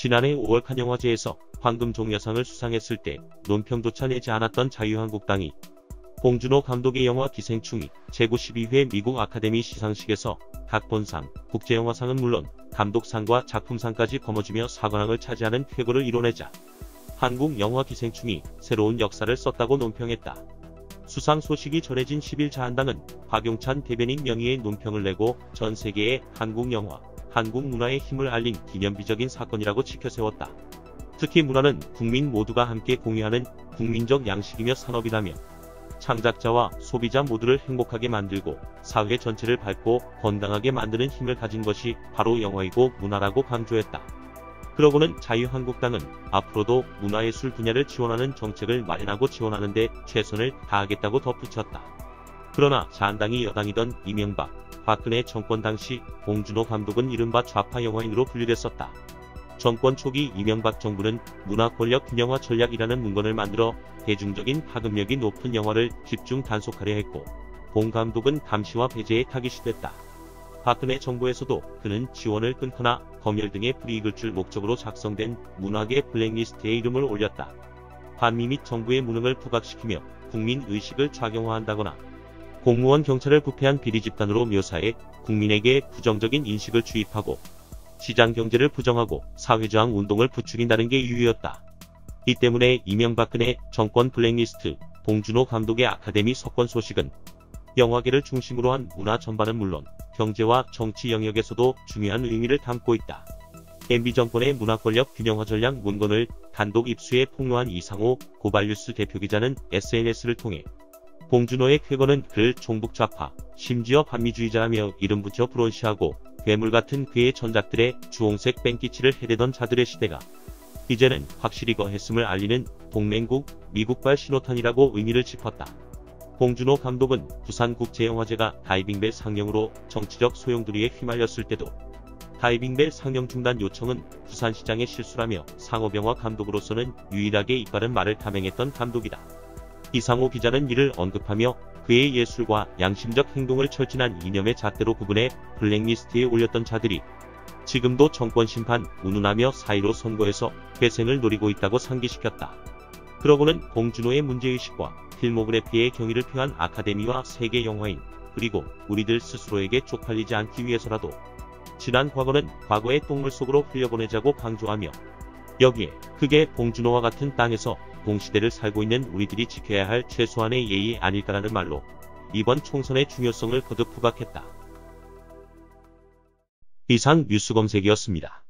지난해 5월 칸 영화제에서 황금종려상을 수상했을 때 논평조차 내지 않았던 자유한국당이 봉준호 감독의 영화 기생충이 제92회 미국 아카데미 시상식에서 각본상, 국제영화상은 물론 감독상과 작품상까지 거머쥐며 사관왕을 차지하는 쾌거를 이뤄내자 한국 영화 기생충이 새로운 역사를 썼다고 논평했다. 수상 소식이 전해진 10일 자한당은 박용찬 대변인 명의의 논평을 내고 전 세계에 한국 영화, 한국 문화의 힘을 알린 기념비적인 사건이라고 치켜세웠다. 특히 문화는 국민 모두가 함께 공유하는 국민적 양식이며 산업이라며 창작자와 소비자 모두를 행복하게 만들고 사회 전체를 밝고 건강하게 만드는 힘을 가진 것이 바로 영화이고 문화라고 강조했다. 그러고는 자유한국당은 앞으로도 문화예술 분야를 지원하는 정책을 마련하고 지원하는 데 최선을 다하겠다고 덧붙였다. 그러나 자한당이 여당이던 이명박, 박근혜 정권 당시 봉준호 감독은 이른바 좌파 영화인으로 분류됐었다. 정권 초기 이명박 정부는 문화권력 균형화 전략이라는 문건을 만들어 대중적인 파급력이 높은 영화를 집중 단속하려 했고, 봉 감독은 감시와 배제에 타깃이 됐다. 박근혜 정부에서도 그는 지원을 끊거나 검열 등의 불이익을 줄 목적으로 작성된 문화계 블랙리스트에 이름을 올렸다. 반미 및 정부의 무능을 부각시키며 국민 의식을 좌경화한다거나 공무원 경찰을 부패한 비리 집단으로 묘사해 국민에게 부정적인 인식을 주입하고 시장 경제를 부정하고 사회저항 운동을 부추긴다는 게 이유였다. 이 때문에 이명박근혜 정권 블랙리스트, 봉준호 감독의 아카데미 석권 소식은 영화계를 중심으로 한 문화 전반은 물론 경제와 정치 영역에서도 중요한 의미를 담고 있다. MB 정권의 문화권력 균형화 전략 문건을 단독 입수해 폭로한 이상호 고발뉴스 대표기자는 SNS를 통해 봉준호의 쾌거는 그를 종북좌파, 심지어 반미주의자라며 이름 붙여 브론시하고 괴물 같은 그의 전작들의 주홍색 뺑기치를 해대던 자들의 시대가 이제는 확실히 거했음을 알리는 동맹국 미국발 신호탄이라고 의미를 짚었다. 봉준호 감독은 부산국제영화제가 다이빙벨 상영으로 정치적 소용돌이에 휘말렸을 때도 다이빙벨 상영 중단 요청은 부산시장의 실수라며 상업영화 감독으로서는 유일하게 이빠른 말을 감행했던 감독이다. 이상호 기자는 이를 언급하며 그의 예술과 양심적 행동을 철진한 이념의 잣대로 구분해 블랙리스트에 올렸던 자들이 지금도 정권 심판 운운하며 4.15 선거에서 회생을 노리고 있다고 상기시켰다. 그러고는 봉준호의 문제의식과 필모그래피의 경의를 표한 아카데미와 세계 영화인 그리고 우리들 스스로에게 쪽팔리지 않기 위해서라도 지난 과거는 과거의 똥물 속으로 흘려보내자고 강조하며 여기에 그게 봉준호와 같은 땅에서 동시대를 살고 있는 우리들이 지켜야 할 최소한의 예의 아닐까라는 말로 이번 총선의 중요성을 거듭 부각했다. 이상 뉴스검색이었습니다.